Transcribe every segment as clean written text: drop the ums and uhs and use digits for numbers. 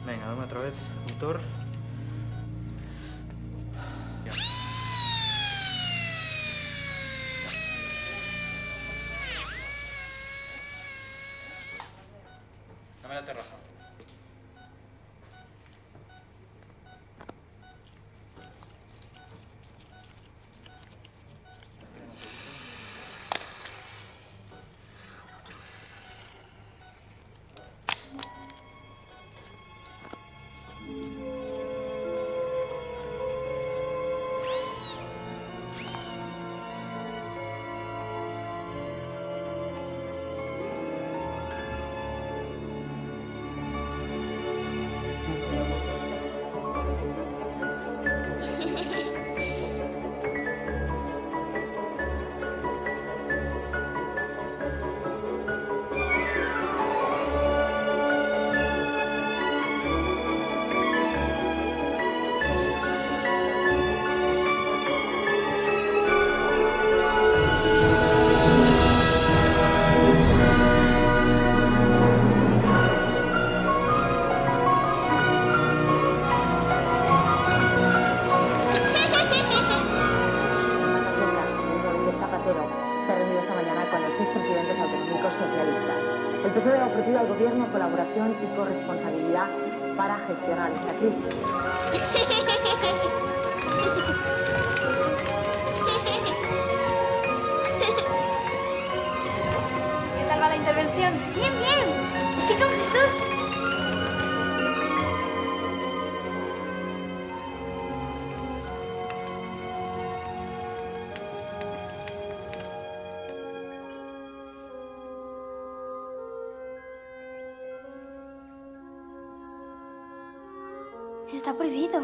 Venga, dame otra vez, motor. Ya. Dame la terraza. Se ha reunido esta mañana con los 6 presidentes autonómicos socialistas. El PSOE ha ofrecido al gobierno colaboración y corresponsabilidad para gestionar esta crisis. ¿Qué tal va la intervención? Bien, bien. Estoy con Jesús. Está prohibido.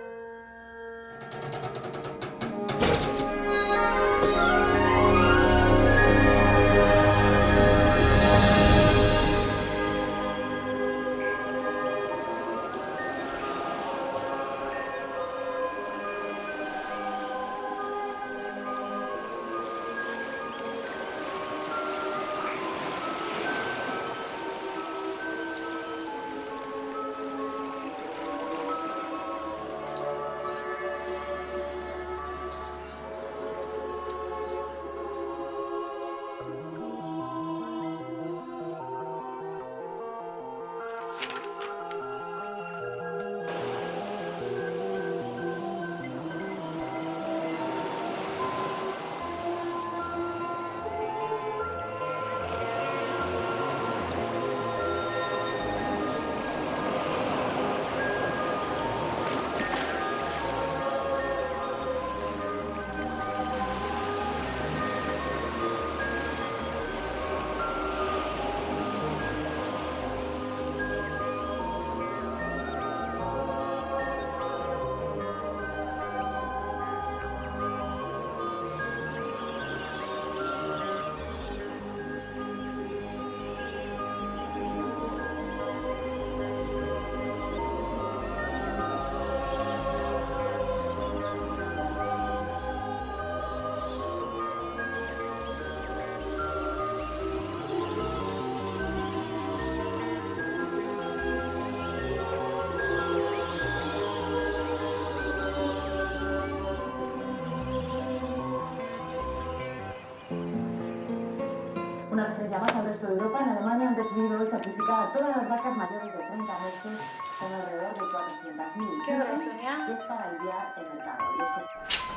Una referencia más al resto de Europa, en Alemania han decidido hoy sacrificar a todas las vacas mayores de 30 meses con alrededor de 400.000. ¿Qué hora, Sonia? Y es para aliviar el mercado.